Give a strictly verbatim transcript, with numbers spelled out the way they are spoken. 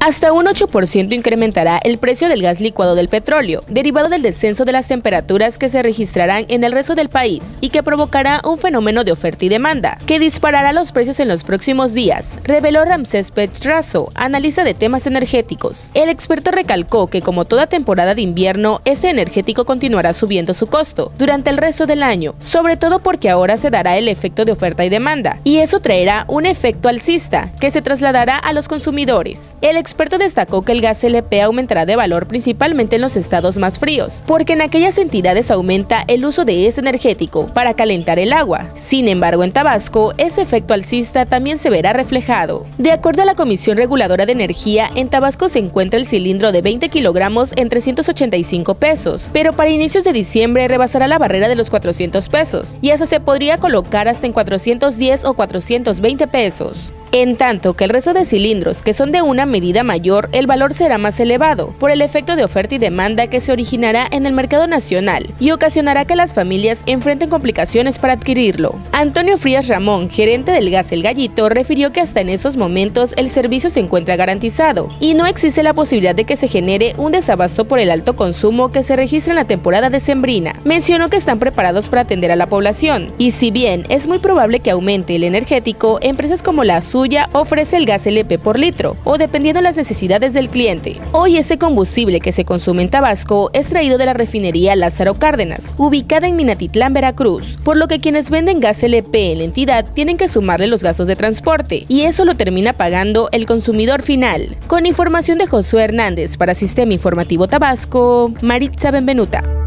Hasta un ocho por ciento incrementará el precio del gas licuado del petróleo, derivado del descenso de las temperaturas que se registrarán en el resto del país y que provocará un fenómeno de oferta y demanda, que disparará los precios en los próximos días, reveló Ramsés Pech-Razo, analista de temas energéticos. El experto recalcó que como toda temporada de invierno, este energético continuará subiendo su costo durante el resto del año, sobre todo porque ahora se dará el efecto de oferta y demanda, y eso traerá un efecto alcista que se trasladará a los consumidores. El El experto destacó que el gas L P aumentará de valor principalmente en los estados más fríos, porque en aquellas entidades aumenta el uso de este energético para calentar el agua. Sin embargo, en Tabasco, ese efecto alcista también se verá reflejado. De acuerdo a la Comisión Reguladora de Energía, en Tabasco se encuentra el cilindro de veinte kilogramos en trescientos ochenta y cinco pesos, pero para inicios de diciembre rebasará la barrera de los cuatrocientos pesos, y hasta se podría colocar hasta en cuatrocientos diez o cuatrocientos veinte pesos. En tanto que el resto de cilindros que son de una medida mayor, el valor será más elevado, por el efecto de oferta y demanda que se originará en el mercado nacional y ocasionará que las familias enfrenten complicaciones para adquirirlo. Antonio Frías Ramón, gerente del Gas El Gallito, refirió que hasta en estos momentos el servicio se encuentra garantizado y no existe la posibilidad de que se genere un desabasto por el alto consumo que se registra en la temporada decembrina. Mencionó que están preparados para atender a la población y si bien es muy probable que aumente el energético, empresas como la Azul ofrece el gas L P por litro o dependiendo de las necesidades del cliente. Hoy este combustible que se consume en Tabasco es traído de la refinería Lázaro Cárdenas, ubicada en Minatitlán, Veracruz, por lo que quienes venden gas L P en la entidad tienen que sumarle los gastos de transporte y eso lo termina pagando el consumidor final. Con información de Josué Hernández para Sistema Informativo Tabasco, Maritza Benvenuta.